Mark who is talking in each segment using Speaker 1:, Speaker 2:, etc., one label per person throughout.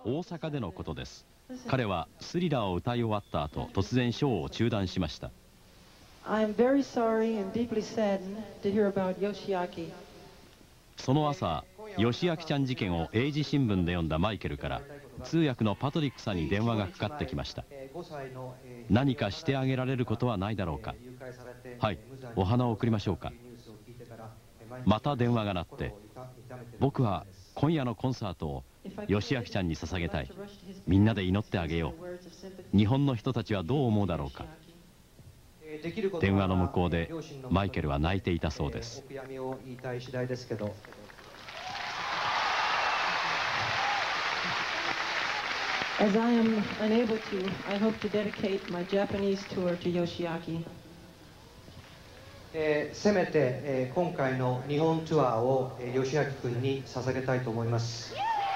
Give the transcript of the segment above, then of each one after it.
Speaker 1: 大阪でのことです。彼はスリラーを歌い終わった後、突然ショーを中断しました。その朝、吉明ちゃん事件を英字新聞で読んだマイケルから通訳のパトリックさんに電話がかかってきました。何かしてあげられることはないだろうか。はい、お花を送りましょうか。また電話が鳴って、僕は今夜のコンサートを吉明ちゃんに捧げたい。みんなで祈ってあげよう。日本の人たちはどう思うだろうか。電話の向こうでマイケルは泣いていたそうです。
Speaker 2: As I am unable to, I hope to dedicate my Japanese tour to Yoshiaki.
Speaker 3: せめて、今回の日本ツアーを、吉明君に捧げたいと思います。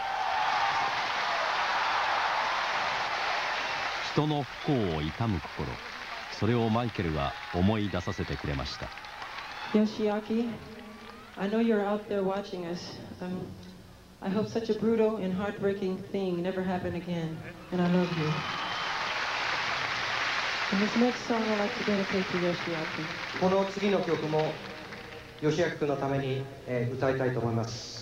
Speaker 1: 人の不幸を悼む心、それをマイケルは思い出させてくれました。
Speaker 2: Yoshiaki, I know you're out there watching us. I hope such a brutal and heartbreaking thing never happen again, and I love you. And this next song I'd like to dedicate to Yoshiaki.
Speaker 3: この次の曲も吉明君のために、歌いたいと思います。